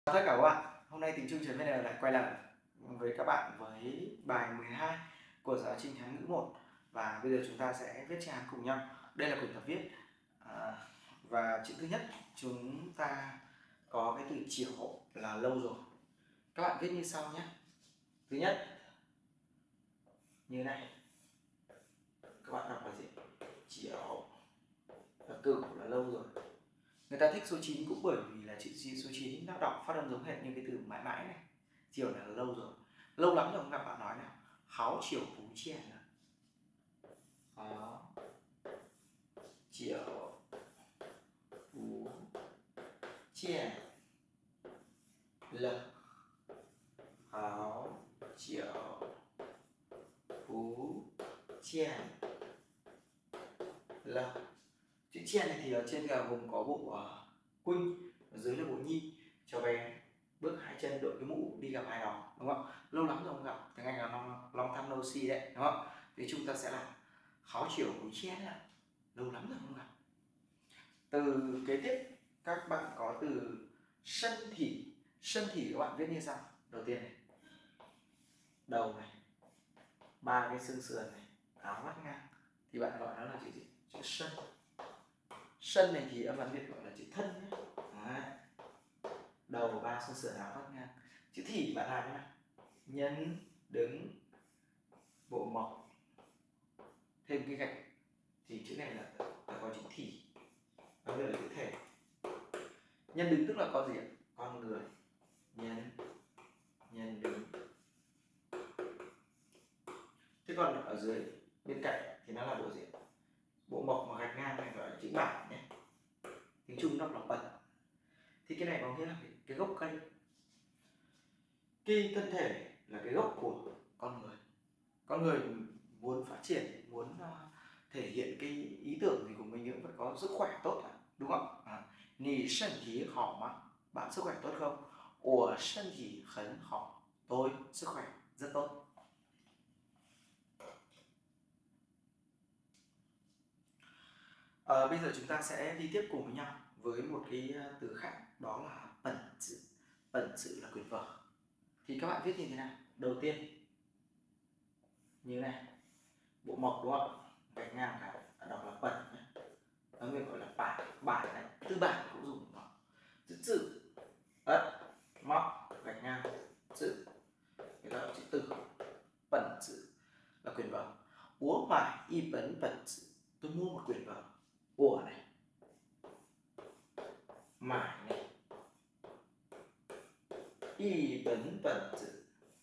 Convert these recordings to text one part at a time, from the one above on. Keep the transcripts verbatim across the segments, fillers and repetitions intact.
Chào tất cả các bạn, hôm nay Tiếng Trung chấm vn lại quay lại với các bạn với bài mười hai của giáo trình Hán ngữ một. Và bây giờ chúng ta sẽ viết chữ Hán cùng nhau. Đây là quyển tập viết à, và chữ thứ nhất chúng ta có cái từ chiều là lâu rồi. Các bạn viết như sau nhé. Thứ nhất như này, các bạn đọc là gì? Chiều là cửu là lâu rồi. Người ta thích số chín cũng bởi vì là chữ số chín nó đọc phát âm giống hệt như cái từ mãi mãi này. Chiều là lâu rồi, lâu lắm rồi không gặp bạn nói nào. Háo chiều bú chèn là háo chiều bú chèn là háo chiều bú chèn là. Chữ chen này thì ở trên là vùng có bộ uh, Quynh, ở dưới là bộ Nhi. Cháu bé bước hai chân đội cái mũ đi gặp ai đó, đúng không? Lâu lắm rồi không gặp, tiếng Anh là long, long time no see đấy, đúng không? Thì chúng ta sẽ là kháo chiều bú chen là lâu lắm rồi không gặp. Từ kế tiếp các bạn có từ sân thỉ. Sân thỉ các bạn viết như sau. Đầu tiên này, đầu này, ba cái xương sườn này, áo vắt ngang thì bạn gọi nó là chữ gì? Chữ sân. Sân này thì âm văn Việt gọi là chữ thân nhé. Đấy. Đầu ba xương sườn áo vắt ngang. Chữ thỉ bạn làm thế nào? Nhân đứng bộ mộc thêm cái gạch thì chữ này là, là có chữ thỉ. Và đây là chữ thể. Nhân đứng tức là có gì ạ? Con người. Nhân nhân đứng. Thế còn ở dưới bên cạnh thì nó là bộ gì? Bộ mộc mà gạch ngang này gọi là chữ bản nhé. Tiếng Trung đọc là bẩn. Thì cái này có nghĩa là cái, cái gốc cây. Cái thân thể là cái gốc của con người. Con người muốn phát triển, muốn uh, thể hiện cái ý tưởng gì của mình cũng phải có sức khỏe tốt, đúng không? À, nì sân thí hảo mà, bạn sức khỏe tốt không? Ủa sân thí hấn hảo, tôi sức khỏe rất tốt. À, bây giờ chúng ta sẽ đi tiếp cùng với nhau với một cái từ khác, đó là bẩn chữ. Bẩn chữ là quyển vở. Thì các bạn viết như thế nào? Đầu tiên như này, bộ mộc đúng không? Gạch ngang cái đọc là bẩn nhé. Nó người gọi là bản, bản này, tư bản cũng dùng nó. Chữ chữ, ất, móc, gạch ngang, chữ, người ta gọi chữ từ. Bẩn chữ là quyển vở. Ủa mải y bẩn bẩn chữ, tôi mua một quyển vở. Ủa này, mải này, y bẩn bẩn chữ.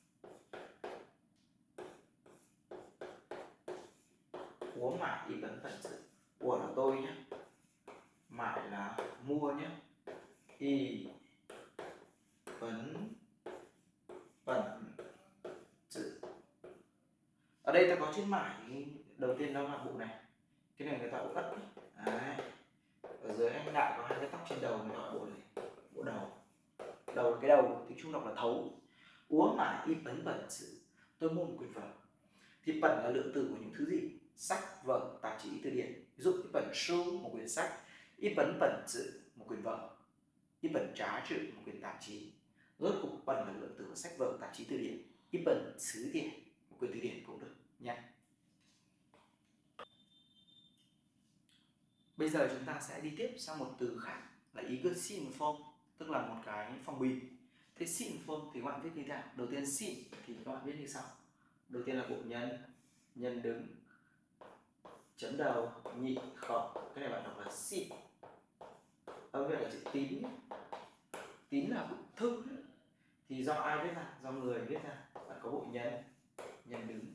Ủa mải y bẩn bẩn chữ. Ủa là tôi nhé, mải là mua nhé, y bẩn bẩn chữ. Ở đây ta có chữ mải, đầu tiên đó là bộ này. Cái này người ta bộ ất đấy. Đấy. Ở dưới anh đại có hai cái tóc trên đầu, người ta gọi bộ này, bộ đầu. Đầu là cái đầu, tiếng Trung đọc là thấu. Úa mải y bẩn bẩn chữ, tôi mua một quyển vở. Thì bẩn là lượng từ của những thứ gì? Sách, vở, tạp chí, từ điển. Ví dụ y bẩn su một quyển sách, y bẩn bẩn chữ một quyển vở, y bẩn trá chữ một quyển tạp chí. Rốt cuộc bẩn là lượng từ của sách, vở, tạp chí, từ điển. Y bẩn xứ điển, một quyển từ điển cũng được nha. Bây giờ chúng ta sẽ đi tiếp sang một từ khác là ý cơ xin phong, tức là một cái phong bì. Thế xin phong thì các bạn viết như thế nào? Đầu tiên xin thì các bạn viết như sau. Đầu tiên là bộ nhân, nhân đứng, chấm đầu, nhị khẩu. Cái này bạn đọc là xin. Âm Việt là chữ tín. Tín là bức thư. Thì do ai viết ra? Do người viết ra. Bạn có bộ nhân, nhân đứng,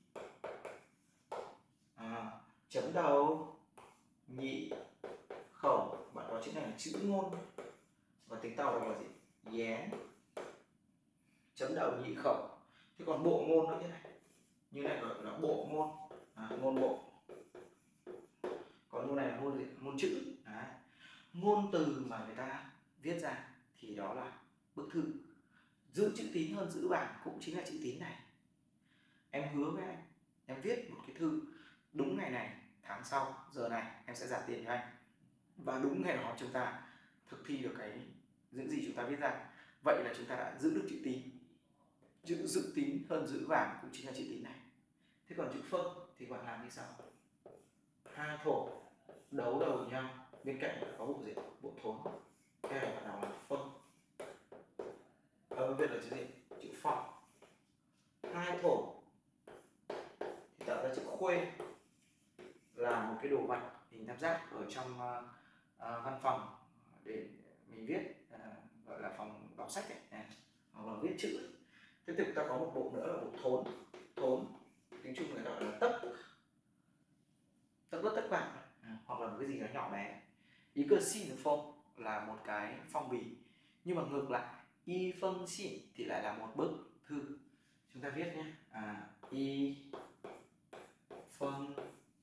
à, chấm đầu, nhị khẩu. Bạn có chữ này là chữ ngôn. Và tiếng Tàu là gì? Dén. Chấm đầu nhị khẩu. Thế còn bộ ngôn nữa như này. Như này gọi là bộ ngôn. À, ngôn bộ. Còn ngôn này là ngôn gì? Ngôn chữ. Đấy. Ngôn từ mà người ta viết ra thì đó là bức thư. Giữ chữ tín hơn giữ bản cũng chính là chữ tín này. Em hứa với anh, em viết một cái thư đúng ngày này, tháng sau, giờ này em sẽ trả tiền cho anh. Và đúng ngày đó chúng ta thực thi được cái những gì chúng ta viết ra. Vậy là chúng ta đã giữ được chữ tín. Chữ giữ tín hơn giữ vàng cũng chính là chữ tín này. Thế còn chữ phân thì bạn làm như sau. Hai thổ đấu đầu với nhau, bên cạnh có bộ gì? Bộ thốn. Cái này bạn nào là phân. Ở bên là chữ gì? Chữ phong. Hai thổ thì tạo ra chữ khuê, là một cái đồ vật hình tam giác ở trong uh, uh, văn phòng để mình viết, uh, gọi là phòng đọc sách ấy, này, hoặc là viết chữ ấy. Tiếp tục ta có một bộ nữa là bộ thốn. Thốn tiếng Trung người ta gọi là tấc, tấc đất tấc vàng, à, hoặc là một cái gì đó nhỏ bé. Ý cơ xin phong là một cái phong bì, nhưng mà ngược lại y phân xin thì lại là một bức thư. Chúng ta viết nhé, à, y phân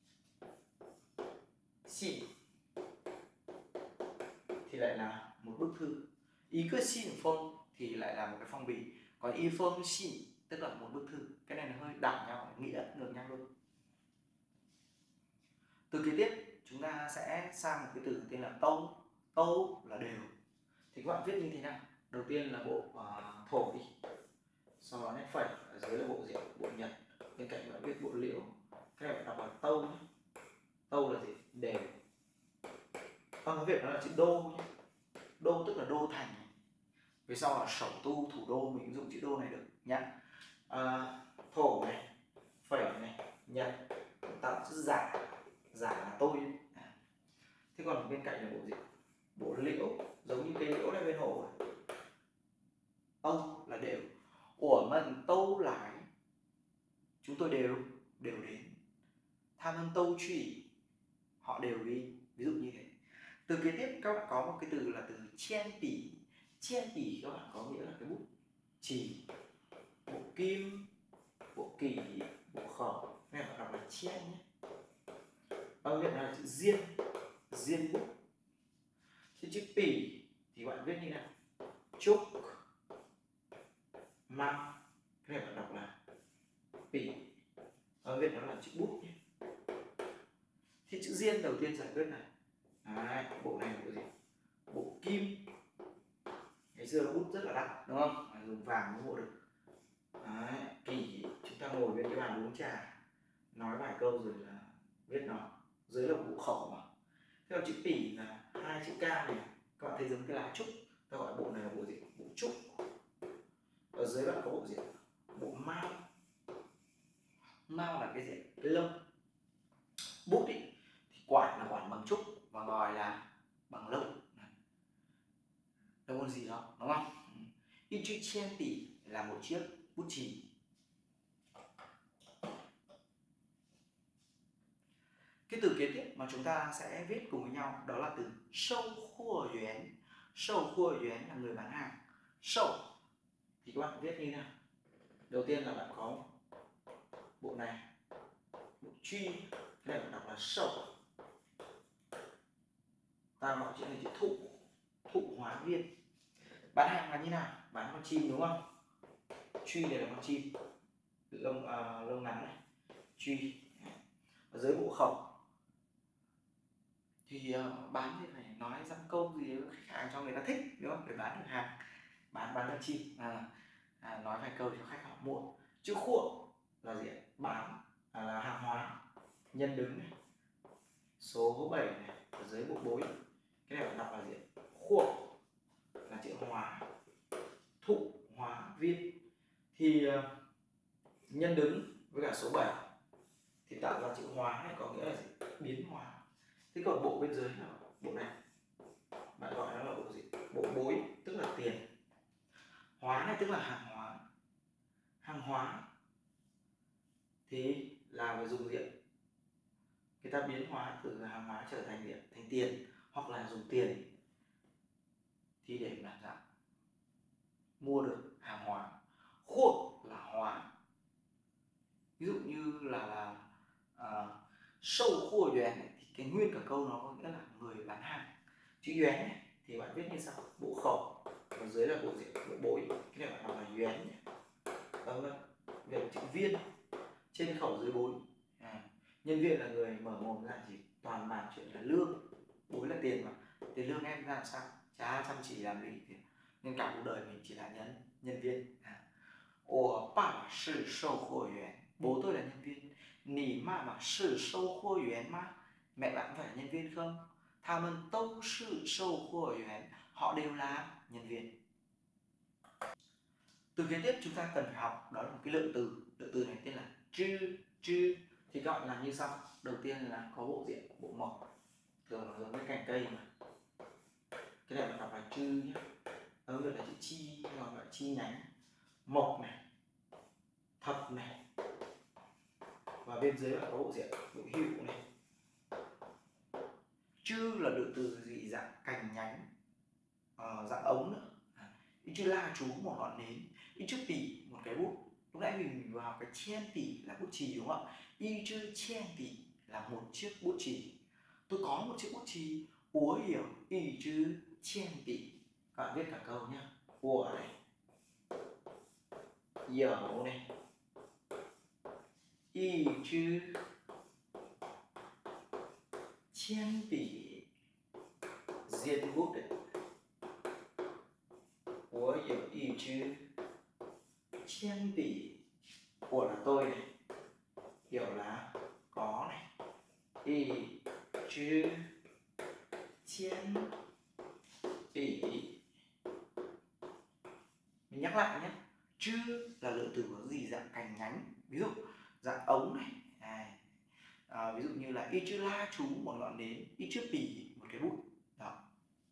xin thì lại là một bức thư. Ý cơ xin phong thì lại là một cái phong bì, còn y phân xin tức là một bức thư. Cái này nó hơi đảo nhau, nghĩa ngược nhau luôn. Từ kế tiếp chúng ta sẽ sang một cái từ tên là tâu. Tâu là đều. Thì các bạn viết như thế nào? Đầu tiên là bộ uh, thổ đi, sau đó nét phẩy, ở dưới là bộ gì? Bộ nhật, bên cạnh bạn viết bộ liễu. Cái này bạn đọc là tâu nhé. Tâu là gì? Đều. Còn cái việc đó là chữ đô nhé. Đô tức là đô thành. Về sau là首tu, thủ đô, mình dùng chữ đô này được nhá. À, thổ này, phẩy này, nhật, tạo chữ giả. Giả là tôi. À. Thế còn bên cạnh là bộ gì? Bộ liễu, giống như cây liễu này bên hồ. Tâu là đều. Ủa mình tâu lại, chúng tôi đều đều đến. Tham ơn tâu truy, họ đều đi. Ví dụ như thế. Từ kế tiếp các bạn có một cái từ là từ chen tỉ. Chen tỉ các bạn có nghĩa là cái bút chỉ, bộ kim, bộ kỷ, bộ khẩu. Này bạn đọc là chen nhé. Ở Việt là chữ diên, diên bút. Thì chữ pỉ thì bạn viết như nào? Trúc, măng. Cái này bạn đọc là pỉ. Ở Việt nó là chữ bút nhé. Thì chữ diên đầu tiên giải quyết này. Đấy, bộ này là bộ gì? Bộ kim. Ngày xưa là bút rất là đắt đúng không? Phải dùng vàng mới mua được. Đấy, kỷ chúng ta ngồi bên cái bàn uống trà, nói vài câu rồi là viết nó. Dưới là bộ khẩu mà. Thế còn chữ pỉ là hai chữ ca này, các bạn thấy giống cái lá trúc. Ta gọi bộ này là bộ gì? Bộ trúc. Ở dưới bạn có bộ gì? Bộ mao. Mao là cái gì? Cái lông. Bút ý, thì quản là quản bằng trúc và ngòi là bằng lông. Đâu còn gì đâu, đúng không? Y chữ chen tỉ là một chiếc bút chì. Cái từ kế tiếp mà chúng ta sẽ viết cùng với nhau đó là từ sâu khua yuán. Sâu khua yuán là người bán hàng. Sâu thì các bạn viết như thế nào? Đầu tiên là bạn có bộ này, bộ truy, cái này bạn đọc là sâu. Ta gọi chữ này chữ thụ, thụ hóa viên. Bán hàng là như nào? Bán con chim đúng không? Truy này là con chim, lông à, lông ngắn này, truy. Ở dưới bộ khẩu thì uh, bán thì phải nói dăm câu gì với khách hàng cho người ta thích đúng không? Để bán được hàng, bán bán con chim, à, à, nói vài câu cho khách họ mua. Chữ khuộ là gì? Bán à, là hàng hóa. Nhân đứng này, số bảy này, ở dưới bộ bối. Cái này bạn đọc là gì? Khuộ là chữ hóa, thụ hóa viên. Thì uh, nhân đứng với cả số bảy thì tạo ra chữ hóa này có nghĩa là gì? Biến hóa. Thế còn bộ bên dưới là bộ này, bạn gọi nó là bộ gì? Bộ bối, tức là tiền. Hóa này tức là hàng hóa. Hàng hóa thì là phải dùng diện. Người ta biến hóa từ hàng hóa trở thành diện, thành tiền, hoặc là dùng tiền thì để làm sao mua được hàng hóa. Khuộc là hóa. Ví dụ như là là uh, sâu khua yuán thì cái nguyên cả câu nó có nghĩa là người bán hàng. Chữ yuán này thì bạn viết như sau? Bộ khẩu, ở dưới là bộ gì? Bộ bối. Cái này bạn đọc là yuán nhé. Vâng, về chữ viên, trên khẩu dưới bối. À, nhân viên là người mở mồm ra chỉ toàn bàn chuyện là lương, bối là tiền mà. Tiền lương em ra làm sao? Chả chăm chỉ làm gì thì nên cả cuộc đời mình chỉ là nhân nhân viên. À. 我爸爸是售货员, bố tôi là nhân viên. 你妈妈是售货员吗? Mẹ bạn phải là nhân viên không? 他们都是售货员, họ đều là nhân viên. Từ kế tiếp chúng ta cần phải học đó là một cái lượng từ. Lượng từ này tên là chư. Chư thì các bạn làm như sau. Đầu tiên là có bộ diện, bộ mộc, thường là giống với cành cây mà. Cái này bạn đọc là chư nhé. Ở đây là chữ chi, gọi là chi nhánh. Mộc này, thập này, và bên dưới là có bộ diện, bộ hữu này. Chư là lượng từ gì dạng cành nhánh, uh, dạng ống nữa. Y chư la chú một ngọn nến, y chư tỷ một cái bút. Lúc nãy mình vừa học cái chen tỷ là bút chì đúng không ạ? Y chư chen tỷ là một chiếc bút chì. Tôi có một chiếc bút chì. 我有一支铅笔. Các bạn viết cả câu nhé. 我 này, 有 này, 一支铅笔, diệt bút đấy. 我有一支铅笔. 我 là tôi này, 有 là có này, 一支铅笔. Mình nhắc lại nhé. Chư là lượng từ có gì dạng cành nhánh, ví dụ dạng ống này, à, à, ví dụ như là y chư la chú một ngọn nến, y chư bỉ một cái bút. Đó.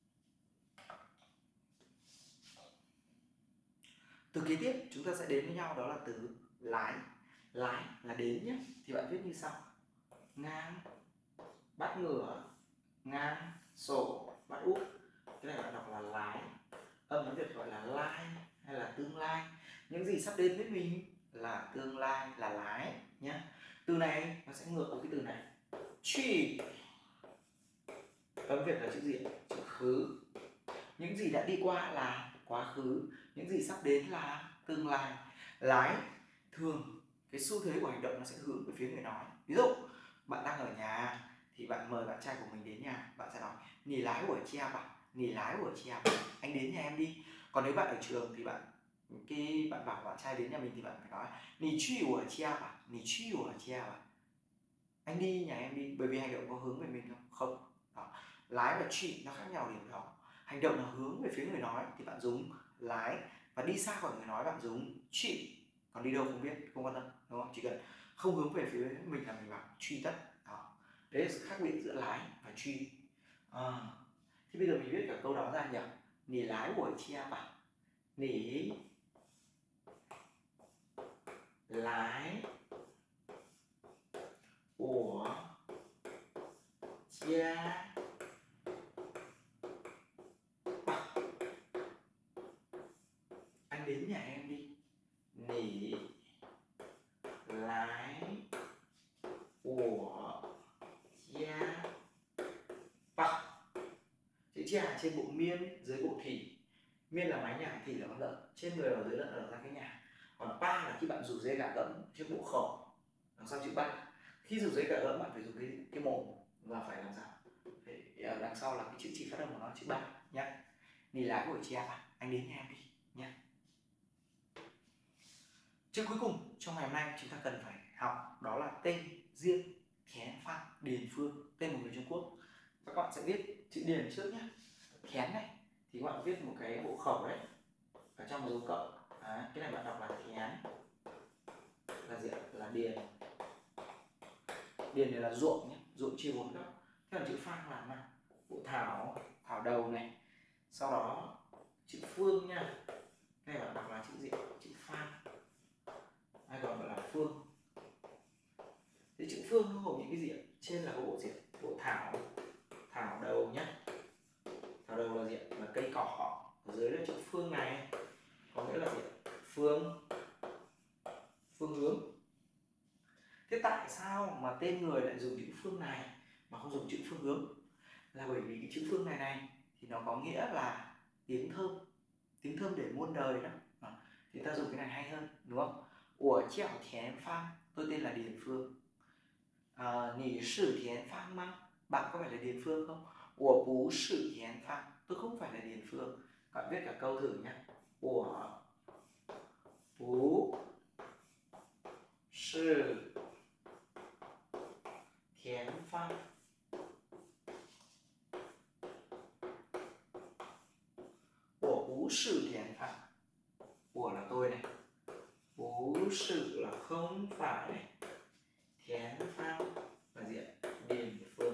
Từ kế tiếp chúng ta sẽ đến với nhau đó là từ lái. Lái là đến nhé. Thì bạn viết như sau. Ngang, bát ngửa, ngang, sổ, bát úp. Cái này bạn đọc là lái. Âm tiếng Việt gọi là lai hay là tương lai. Những gì sắp đến với mình là tương lai, là lái nhé. Từ này nó sẽ ngược với cái từ này. Truy. Âm Việt là chữ gì? Chữ khứ. Những gì đã đi qua là quá khứ, những gì sắp đến là tương lai. Lái thường cái xu thế của hành động nó sẽ hướng về phía người nói. Ví dụ bạn đang ở nhà thì bạn mời bạn trai của mình đến nhà, bạn sẽ nói nì lái của chị em à, nì lái của chị em, anh đến nhà em đi. Còn nếu bạn ở trường thì bạn cái bạn bảo bạn trai đến nhà mình thì bạn phải nói nì truy của chị em à, nì truy của chị em à, anh đi nhà em đi. Bởi vì hành động có hướng về mình không? Không. Đó. Lái và truy nó khác nhau điểm đó. Hành động là hướng về phía người nói thì bạn dùng lái, và đi xa khỏi người nói bạn dùng truy. Còn đi đâu không biết, không quan tâm, đúng không? Chỉ cần không hướng về phía mình là mình bảo truy tất. Đó. Đấy là sự khác biệt giữa lái và truy. À. Thì bây giờ mình viết cả câu đó ra nhỉ. Nì lái của chị em à, nì lái của cha. Anh đến nhà em đi. Nì lái của cha. Bắc. Chữ cha trên bộ miên, dưới bộ thỉ. Miên là mái nhà, thỉ là con lợn. Trên người ở dưới lợn ở ra cái nhà. Còn ba là khi bạn rủ dê gà gẫm trên bộ khẩu. Đằng sau chữ ba. Khi rủ dê gà gẫm bạn phải dùng cái cái mồm và phải làm sao? Phải, ở đằng sau là cái chữ chỉ phát âm của nó chữ ba nhá. Nì lái của chị em à, anh đến nhà em đi nhá. Chữ cuối cùng trong ngày hôm nay chúng ta cần phải học đó là tên riêng, Khén Phan, Điền Phương, tên một người Trung Quốc. Các bạn sẽ viết chữ Điền trước nhé. Khén này thì các bạn viết một cái hộ khẩu đấy ở trong một dấu cộng. Đấy, cái này bạn đọc là Khén, là gì ạ? Là Điền. Điền này là ruộng nhé, ruộng chia bốn góc. Thế còn chữ Phan là nào? Bộ thảo, thảo đầu này. Sau đó chữ Phương nha. Cái này bạn đọc là chữ gì? Chữ Phan, hay còn gọi là Phương. Thế chữ Phương nó gồm những cái gì ạ? Trên là có bộ gì? Bộ thảo, thảo đầu nhé. Thảo đầu là gì ạ? Là cây cỏ. Ở dưới là chữ Phương này có nghĩa là gì ạ? Phương, phương hướng. Thế tại sao mà tên người lại dùng chữ Phương này mà không dùng chữ phương hướng? Là bởi vì cái chữ Phương này này thì nó có nghĩa là tiếng thơm, tiếng thơm để muôn đời đó. À, thì ta dùng cái này hay hơn, đúng không? 我叫田芳, tôi tên là Điền Phương. À, 你是田芳吗? Bạn có phải là Điền Phương không? 我不是田芳, tôi không phải là Điền Phương. Các Bạn viết cả câu thử nhé. Của bú sư thiến phan. Của bú sư thiến phan. Của là tôi này. Bú sư là không phải này. Thiến phan là gì ạ? Điền phương.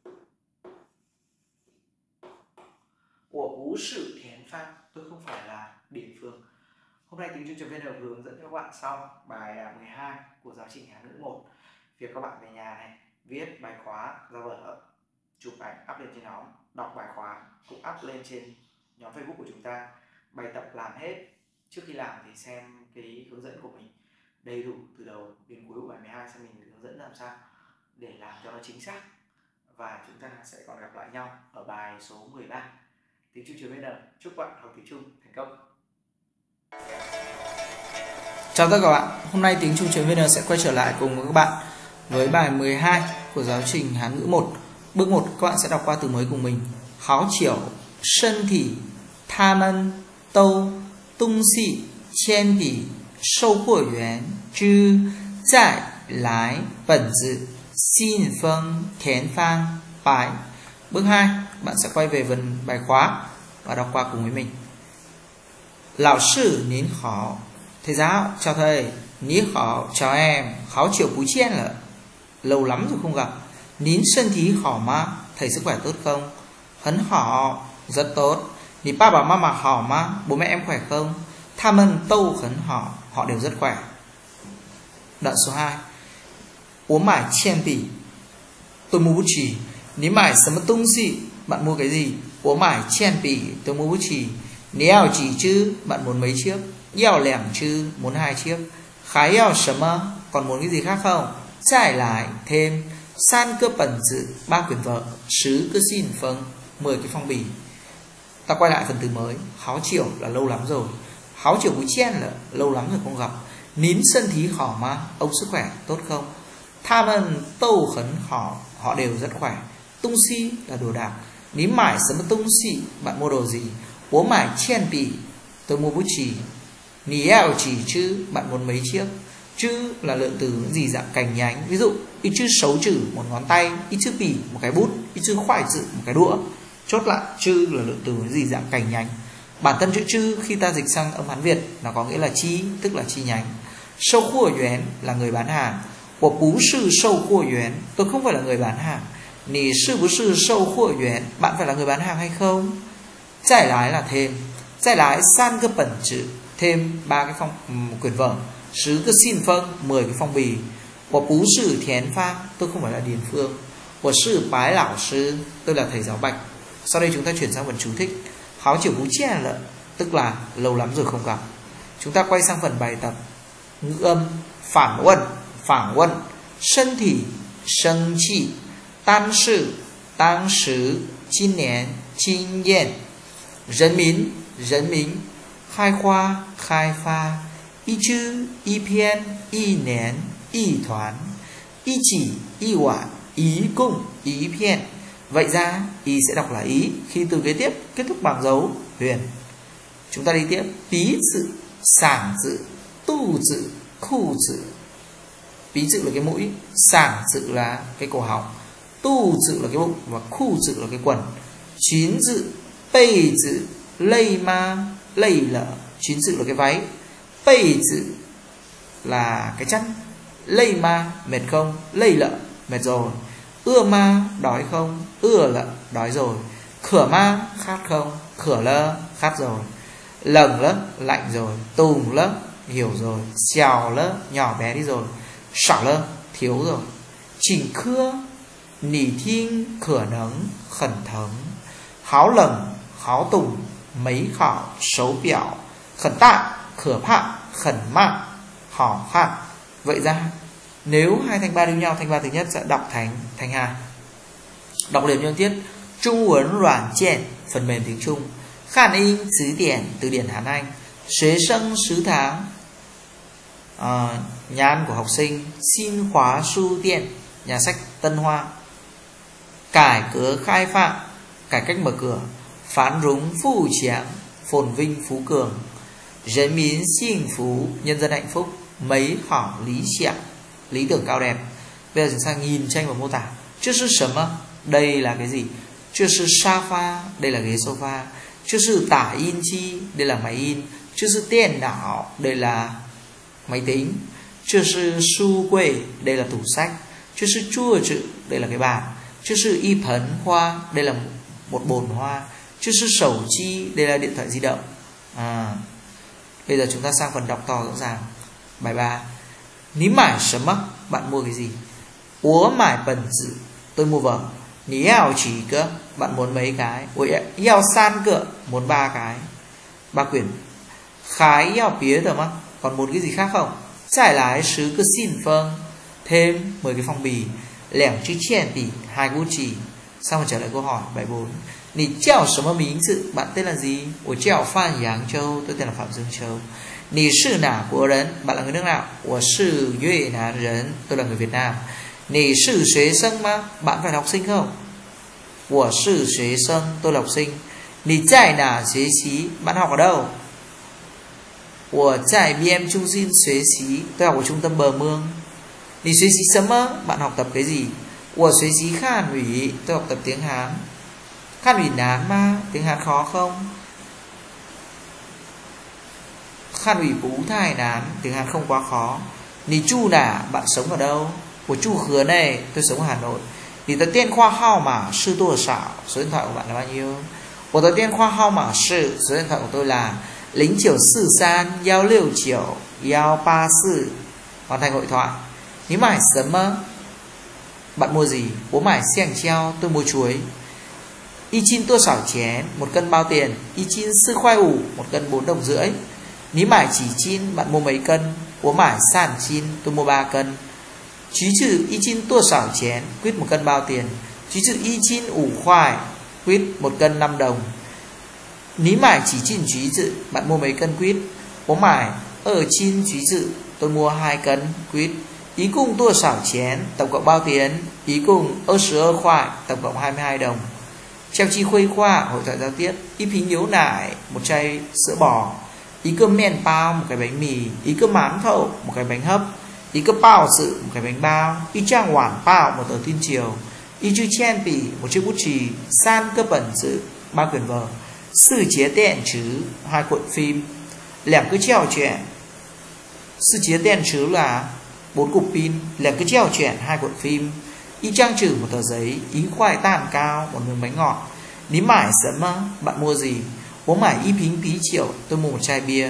Của bú sư thiến phan, tôi không phải là Điền Phương. Hôm nay tiếng Trung.vn hướng dẫn các bạn xong bài mười hai của giáo trình Hán ngữ một. Việc các bạn về nhà này viết bài khóa ra vở, chụp ảnh up lên trên nhóm, đọc bài khóa cũng up lên trên nhóm Facebook của chúng ta. Bài tập làm hết, trước khi làm thì xem cái hướng dẫn của mình đầy đủ từ đầu đến cuối của bài mười hai, xem mình hướng dẫn làm sao để làm cho nó chính xác. Và chúng ta sẽ còn gặp lại nhau ở bài số mười ba. Tiếng Trung.vn chúc bạn học tiếng Trung thành công. Chào tất cả các bạn, hôm nay tiếng Trung.vn sẽ quay trở lại cùng với các bạn với bài mười hai của giáo trình Hán ngữ một. Bước một, các bạn sẽ đọc qua từ mới cùng mình. Háo chiểu, sân thị, tha mân, tâu, tung xị, chen bì, sâu huo yuan, zhi, zài, lái, bẩn zi, xin phân, thiến phan, bài. Bước hai, bạn sẽ quay về phần bài khóa và đọc qua cùng với mình. Lão sư nín hảo, thầy giáo chào thầy. Ní hảo, chào em. Háo chiều bú chen là lâu lắm rồi không gặp. Nín sân thí hảo mà, thầy sức khỏe tốt không? Hấn hảo, rất tốt. Ní ba bà mama hảo mà, bố mẹ em khỏe không? Tha mân tâu khấn hảo, họ đều rất khỏe. Đoạn số hai. Ố mải chen bì, tôi mua bút chì. Ní mải sớm tung xị, bạn mua cái gì? Ố mải chen bì, tôi mua bút chì. Ní ảo chỉ chứ, bạn muốn mấy chiếc? Yào lẻm chứ, muốn hai chiếc. Khái yào sớm mơ, còn muốn cái gì khác không? Giải lại, thêm. San cơ bẩn dự, ba quyển vở. Sứ cơ xin phân, mười cái phong bì. Ta quay lại phần từ mới. Háo chiều là lâu lắm rồi. Háo chiều bú chen là lâu lắm rồi không gặp. Nín sân thí khỏ mà, ông sức khỏe tốt không? Tha mân tâu khấn họ, họ đều rất khỏe. Tung si là đồ đạc. Ní mải sớm tung si, bạn mua đồ gì? Bố mải chen bì, tôi mua bút chì. Ní eo chỉ chứ, bạn muốn mấy chiếc? Chữ là lượng từ những gì dạng cành nhánh. Ví dụ, ít chữ xấu chữ một ngón tay, ít chữ bì một cái bút, ít chữ khoải chữ một cái đũa. Chốt lại, chữ là lượng từ những gì dạng cành nhánh. Bản thân chữ chữ khi ta dịch sang âm Hán Việt nó có nghĩa là chi, tức là chi nhánh. Sâu khua yuán là người bán hàng. Của bú sư sâu khua yuán, tôi không phải là người bán hàng. Nì sư bú sư sâu khua yuán, bạn phải là người bán hàng hay không? Giải lái là thêm. Giải lái san cơ bẩn chữ, thêm ba cái phong um, quyển vở. Sứ cơ xin phân, mười cái phong bì. Của bú sư thiến phan, tôi không phải là Điền Phương. Của sư bái lão sư, tôi là thầy giáo Bạch. Sau đây chúng ta chuyển sang phần chú thích. Háo chiều bú chen là tức là lâu lắm rồi không gặp. Chúng ta quay sang phần bài tập. Ngữ âm phản uẩn, phản uẩn, sân thị, sân trị, tan sự, tăng sứ, chín niên, chín yên,人民,人民, khai khoa, khai pha, y chữ, y篇, y年, y团, y chỉ, y quả, ý cung, ý片. Vậy ra y sẽ đọc là ý khi từ kế tiếp kết thúc bằng dấu huyền. Chúng ta đi tiếp. Bí tự, sảng tự, tu tự, khu tự. Bí tự là cái mũi, sảng tự là cái cổ họng, tu tự là cái bụng và khu tự là cái quần. Chín tự, bầy tự, lây ma, lây lợ. Chín tự là cái váy, bầy tự là cái chăn, lây ma mệt không, lây lợ mệt rồi. Ưa ma đói không, ưa lợ đói rồi. Khửa ma khát không, khửa lơ khát rồi. Lầng lớ lạnh rồi, tùng lớ hiểu rồi, xèo lớ nhỏ bé đi rồi, sảo lơ thiếu rồi. Chỉnh khưa nỉ thiên khửa nấng khẩn thống. Háo lầng háo tùng mấy khảo xấu biểu. Khẩn tạ khửa phạ khẩn mạng hỏ khạn. Vậy ra nếu hai thanh ba đều nhau, thanh ba thứ nhất sẽ đọc thành thanh hai. Đọc liền nhân tiết. Trung Huấn软Kiện, phần mềm tiếng Trung. Khan in Chữ điển, từ điển Hán Anh. Xuế sân sứ tháng, à, nhà ăn của học sinh. Xin khóa su tiện, nhà sách Tân Hoa. Cải cửa khai phạm, cải cách mở cửa. Phán rúng phu chiáng, phồn vinh phú cường.人民幸福, nhân dân hạnh phúc. Mấy hảo lý想, lý tưởng cao đẹp. Bây giờ chúng ta nhìn tranh và mô tả. 这是什么? Đây là cái gì? 这是沙发, đây là ghế sofa. 这是打印机, đây là máy in. 这是电脑, đây là máy tính. 这是书柜, đây là tủ sách. 这是桌子, đây là cái bàn. 这是一盆花, đây là một bồn hoa. 这是手机, đây là điện thoại di động. À, bây giờ chúng ta sang phần đọc to rõ ràng. Bài ba. 你买什么? Bạn mua cái gì? 我买本子, tôi mua vở. 你要几个? Bạn muốn mấy cái? 我要三个, muốn ba cái. Ba quyển. 还要别的吗? Còn muốn cái gì khác không? 再来十个信封, thêm mười cái phong bì. 两支铅笔, hai bút chì. Xong rồi trở lại câu hỏi bài bốn. 你叫什么名字? Bạn tên là gì? 我叫范扬州, tôi tên là Phạm Dương Châu. 你是哪国人? Bạn là người nước nào? 我是越南人, tôi là người Việt Nam. 你是学生吗? Bạn phải là học sinh không? 我是学生, tôi là học sinh. 你在哪学习? Bạn học ở đâu? 我在边中心学习, tôi học ở trung tâm Bờ Mương. 你学习什么? Bạn học tập cái gì? 我学习汉语, tôi học tập tiếng Hán. Hàn ủy nán mà, tiếng Hán khó không? Hàn ủy bú thai nán, tiếng Hán không quá khó. Nì chu nà, bạn sống ở đâu? Của chu khứa này, tôi sống ở Hà Nội. Nì tờ tiên khoa hao mà sư tôi xảo, số điện thoại của bạn là bao nhiêu? Của tờ tiên khoa hao mà sư, số điện thoại của tôi là零九四三幺六九幺八四. Hoàn thành hội thoại. Nì mải sớm mơ? Bạn mua gì? Bố mải xiang treo, tôi mua chuối. Y chín tua xảo chén, một cân bao tiền. Y chín sư khoai ủ, một cân bốn đồng rưỡi. Ní mải chỉ chín, bạn mua mấy cân? Bố mải sàn chín, tôi mua ba cân. Chí trừ y chín tua xảo chén, quyết một cân bao tiền. Chí trừ y chín ủ khoai, quyết một cân năm đồng. Ní mải chỉ chín chí trừ, bạn mua mấy cân quýt? Bố mải ở chín chí trừ, tôi mua hai cân quýt. Ý cùng tua xảo chén, tổng cộng bao tiền? Ý cùng ơ sứ ơ khoai, tổng cộng hai mươi hai đồng. Treo chi khuây khoa, hội thoại giao tiếp. Ý phí nhếu nải, một chai sữa bò. Ý cơm men bao, một cái bánh mì. Ý cơm mán thậu, một cái bánh hấp. Ý cơm bao sự, một cái bánh bao. Ý trang hoảng bao, một tờ tin chiều. Ý chư chen bì, một chiếc bút chì. San cơ bẩn sự, ba quyển vở. Sư chế đèn chứ, hai cuộn phim. Lẻm cứ treo chuyện. Sư chế đèn chứ là bốn cục pin. Lẻm cứ treo chuyện, hai cuộn phim. Y trang trừ một tờ giấy. Ý khoai tàn cao, một miếng bánh ngọt. Ní mải sớm mơ, bạn mua gì? Bố mải y phính phí triệu, tôi mua một chai bia.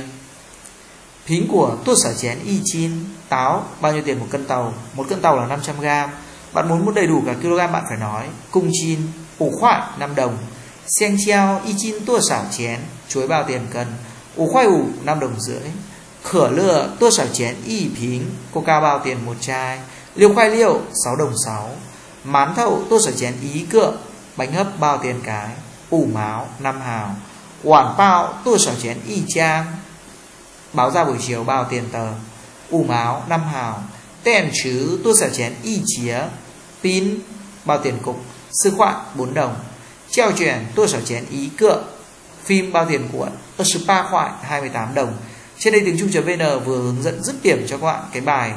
Phính của tua xả chén y chín. Táo, bao nhiêu tiền một cân tàu? Một cân tàu là năm trăm gram. Bạn muốn mua đầy đủ cả kg bạn phải nói. Cung chín, ủ khoai năm đồng. Xeng treo y chín tua xả chén, chuối bao tiền cân? Ủ khoai ủ năm đồng rưỡi. Khở lừa tua xả chén y phính, coca bao tiền một chai. Liêu khoai liêu sáu đồng sáu. Mán thậu tua xả chén ý cựa, bánh hấp bao tiền cái? Ủ máu năm hào. Quản bao tua xả chén y trang, báo ra buổi chiều bao tiền tờ? Ủ máu năm hào. Tên chứ tua xả chén y chía, pin bao tiền cục? Sư khoạn bốn đồng. Treo chuyển tua xả chén ý cựa, phim bao tiền cuộn? Ơ sư ba khoại hai mươi tám đồng. Trên đây tiếng Trung.vn vừa hướng dẫn dứt điểm cho các bạn cái bài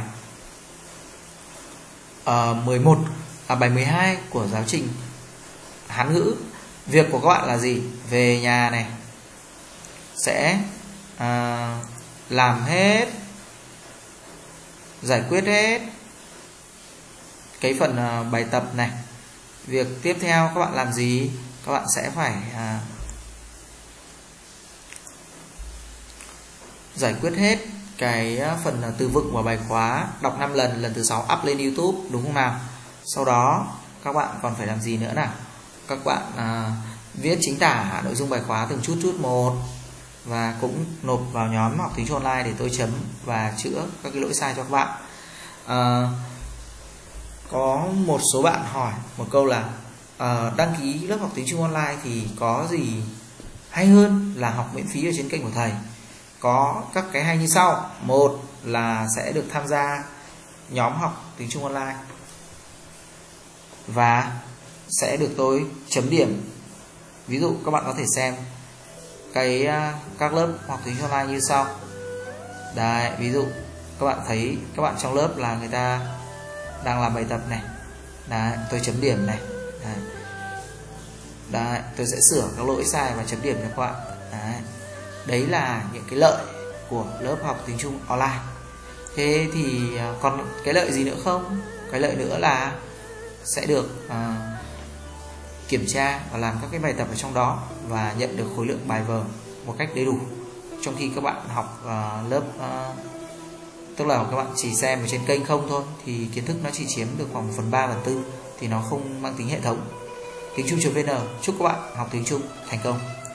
uh, mười một, à, bài mười hai của giáo trình Hán ngữ. Việc của các bạn là gì? Về nhà này sẽ uh, làm hết, giải quyết hết cái phần uh, bài tập này. Việc tiếp theo các bạn làm gì? Các bạn sẽ phải uh, giải quyết hết cái phần từ vựng và bài khóa, đọc năm lần, lần thứ sáu up lên YouTube, đúng không nào? Sau đó các bạn còn phải làm gì nữa nào? Các bạn à, viết chính tả nội dung bài khóa từng chút chút một và cũng nộp vào nhóm học tiếng Trung online để tôi chấm và chữa các cái lỗi sai cho các bạn. À, có một số bạn hỏi một câu là à, đăng ký lớp học tiếng Trung online thì có gì hay hơn là học miễn phí ở trên kênh của thầy? Có các cái hay như sau. Một là sẽ được tham gia nhóm học tiếng Trung online và sẽ được tôi chấm điểm. Ví dụ các bạn có thể xem cái các lớp học tiếng online như sau. Đấy, ví dụ các bạn thấy các bạn trong lớp là người ta đang làm bài tập này. Đấy, tôi chấm điểm này. Đấy. Đấy, tôi sẽ sửa các lỗi sai và chấm điểm cho các bạn. Đấy. Đấy là những cái lợi của lớp học tiếng Trung online. Thế thì còn cái lợi gì nữa không? Cái lợi nữa là sẽ được uh, kiểm tra và làm các cái bài tập ở trong đó và nhận được khối lượng bài vở một cách đầy đủ. Trong khi các bạn học uh, lớp uh, tức là các bạn chỉ xem ở trên kênh không thôi thì kiến thức nó chỉ chiếm được khoảng một phần ba phần tư, thì nó không mang tính hệ thống. Tiếng Trung chấm vn chúc các bạn học tiếng Trung thành công.